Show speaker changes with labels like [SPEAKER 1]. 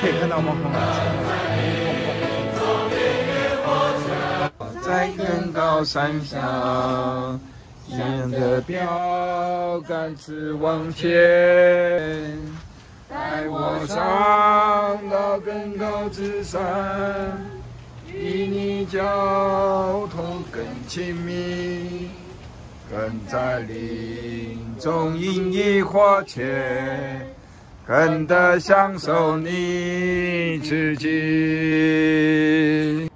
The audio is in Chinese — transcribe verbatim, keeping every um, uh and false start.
[SPEAKER 1] 可以看到梦幻在更高山上，沿着标杆直往前，带我上到更高之上，与你交通更亲密，更在林中饮一花前，更得享受你自己。